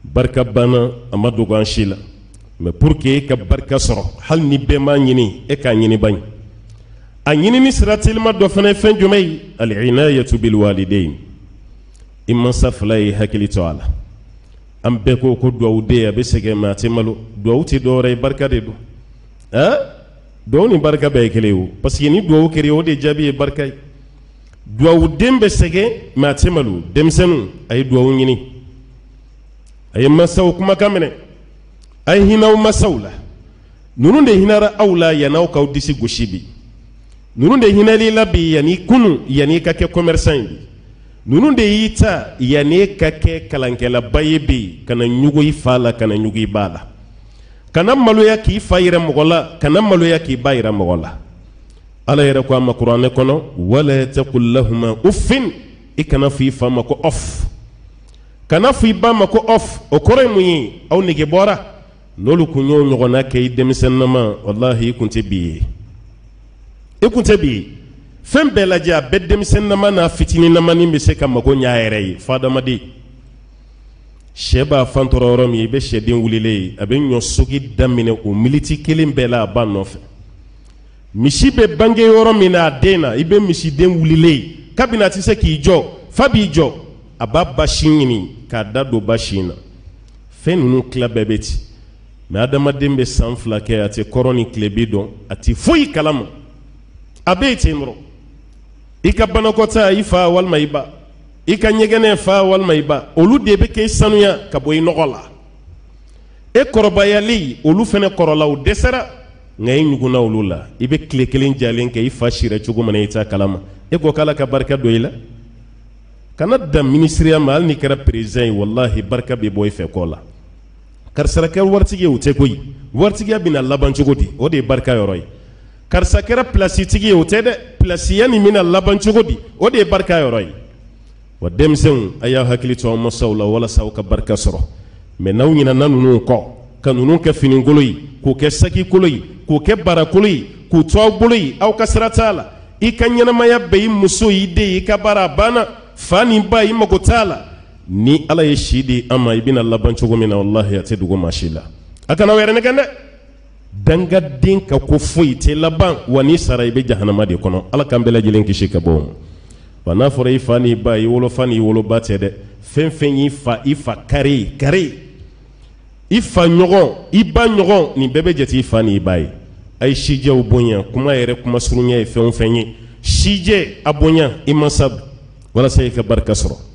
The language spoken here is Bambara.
barka bana ama dogo an si la mais pour que e ka barka sɔrɔ hali ni bɛɛ m'a ɲini e k'a ɲini baɲi a ɲinini sira telima dɔ fana ye fɛn jumɛn ye al-inayatu bil walidayn i mansa fila ye hakili to a la an bɛɛ ko duwawu den a bɛ sɛgɛn mais a tɛ malo duwawu tɛ dɔwɛrɛ ye barika de don duwawu ni barika bɛɛ ye kelen ye o parce que ni duwawu kɛra o de jaabi ye barika ye duwawu den bɛ sɛgɛn mais a tɛ malo denmisɛnninw a ye duwawu ɲini a ye mansaw kumakan minɛ a ye hinɛ aw mansaw la ninnu de hinɛra aw la yan'aw k'aw disi gosi bi ninnu de hinɛl'i la bi yan'i kunu yan'i ka kɛ commerçant ye bi ninnu de y'i ta yan'e ka kɛ kalankɛlaba ye bi kana ɲugu i fa la kana ɲugu i ba la kana maloya k'i fa yira mɔgɔ la kana maloya k'i ba yira mɔgɔ la ala yɛrɛ ko a ma kuranɛ kɔnɔ wala taqul lahuma uffin i kana fɔ i fa ma ko off kana fɔ i ba ma ko off o kɔrɔ ye mun ye aw nege bɔra n'olu kun y'o ɲɔgɔnna kɛ i denmisɛnnama wallahi i kun tɛ bi ye i kun tɛ bi ye fɛn bɛɛ lajɛ a bɛɛ denmisɛnnama n'a fitininamani bɛ se ka mago ɲɛ a yɛrɛ ye fo adamaden sɛ b'a fan tɔrɔ yɔrɔ min i bɛ sɛden wulilen ye a bɛ ɲɔsogi daminɛ o militi kelen bɛɛ la a ba nɔfɛ misi bɛ bange yɔrɔ min na a den na i bɛ misiden wulilen ye kabini a tɛ se k'i jɔ fa b'i jɔ a b'a ba sin ɲini k'a da don ba sin na fɛn ninnu tila bɛɛ bɛ ten mais adamaden bɛ san 2 kɛ a tɛ kɔrɔ ni tilebin dɔn a tɛ foyi kalama a bɛ yen ten dɔrɔn i ka banakɔtaa i fa walima i ba i ka ɲɛgɛnɛ fa walima i ba olu de bɛ kɛ sanuya ka bɔ i nɔgɔ la e kɔrɔbayali olu fana kɔrɔla o dɛsɛra nka i ɲugunna olu la i bɛ tile kelen jalen kɛ i fa sira cogo min na i t'a kalama e ko k'ala ka barika don i la kana dan minisiriya ma hali n'i kɛra président ye wallahi barika bɛ bɔ i fɛ kɔ la karisa kɛra waritigi ye o tɛ koyi waritigiya bɛna laban cogo di o de ye barika yɔrɔ ye karisa kɛra pilasitigi ye o tɛ dɛ pilasiya nin bɛna laban cogo di o de ye barika yɔrɔ ye wa denmisɛnw a y'aw hakili to aw mansaw la walasa aw ka barika sɔrɔ mais n'aw ɲinɛna ninnu kɔ ka ninnu kɛ finikolo ye k'o kɛ sakikolo ye k'o kɛ barakolo ye k'u to aw bolo ye aw ka sira t'a la i ka ɲɛnamaya bɛ i muso y'i den i ka baara a banna fa ni ba i mago t'a la ni ala ye si di an ma i bɛna laban cogo min na wallahi a tɛ dogo maa si la a kana wɛrɛ nɛgɛn dɛ dangaden ka ko foyi tɛ laban wa n'i sara i bɛ jahanama de kɔnɔ ala k'an bɛɛ lajɛlen kisi ka bɔ o ma wa n'a fɔra i fa n'i ba i wolofa n'i woloba tɛ dɛ fɛn fɛn y'i fa i fa kare i fa ɲɔgɔn i ba ɲɔgɔn nin bɛɛ bɛ jate i fa n'i ba ye a ye sijɛw bonya kuma yɛrɛ kuma surunya ye fɛn o fɛn ye sijɛ a bonya i mansa walasa i ka barika sɔrɔ